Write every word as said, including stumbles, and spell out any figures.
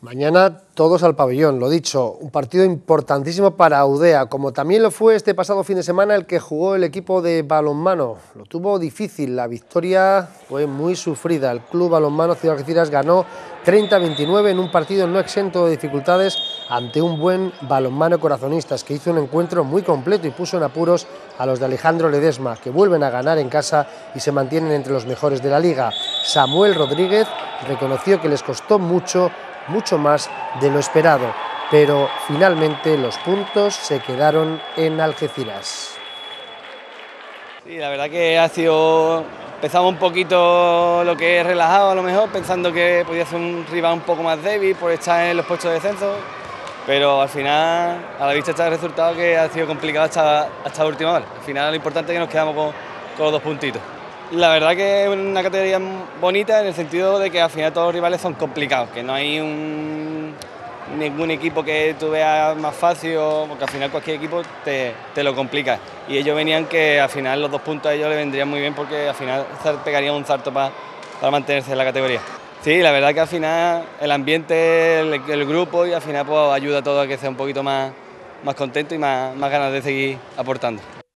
Mañana todos al pabellón, lo dicho, un partido importantísimo para Udea, como también lo fue este pasado fin de semana el que jugó el equipo de balonmano. Lo tuvo difícil, la victoria fue muy sufrida. El Club Balonmano Ciudad Algeciras ganó treinta a veintinueve en un partido no exento de dificultades ante un buen balonmano Corazonistas, que hizo un encuentro muy completo y puso en apuros a los de Alejandro Ledesma, que vuelven a ganar en casa y se mantienen entre los mejores de la liga. Samuel Rodríguez reconoció que les costó mucho mucho más de lo esperado, pero finalmente los puntos se quedaron en Algeciras. Sí, la verdad que ha sido, empezamos un poquito lo que es relajado a lo mejor, pensando que podía ser un rival un poco más débil por estar en los puestos de descenso, pero al final, a la vista está el resultado, que ha sido complicado hasta, hasta la última hora. Al final lo importante es que nos quedamos con, con los dos puntitos. La verdad que es una categoría bonita en el sentido de que al final todos los rivales son complicados, que no hay un, ningún equipo que tú veas más fácil, porque al final cualquier equipo te, te lo complica. Y ellos venían que al final los dos puntos a ellos les vendrían muy bien, porque al final pegarían un salto para, para mantenerse en la categoría. Sí, la verdad que al final el ambiente, el, el grupo y al final pues ayuda a todo a que sea un poquito más, más contento y más, más ganas de seguir aportando.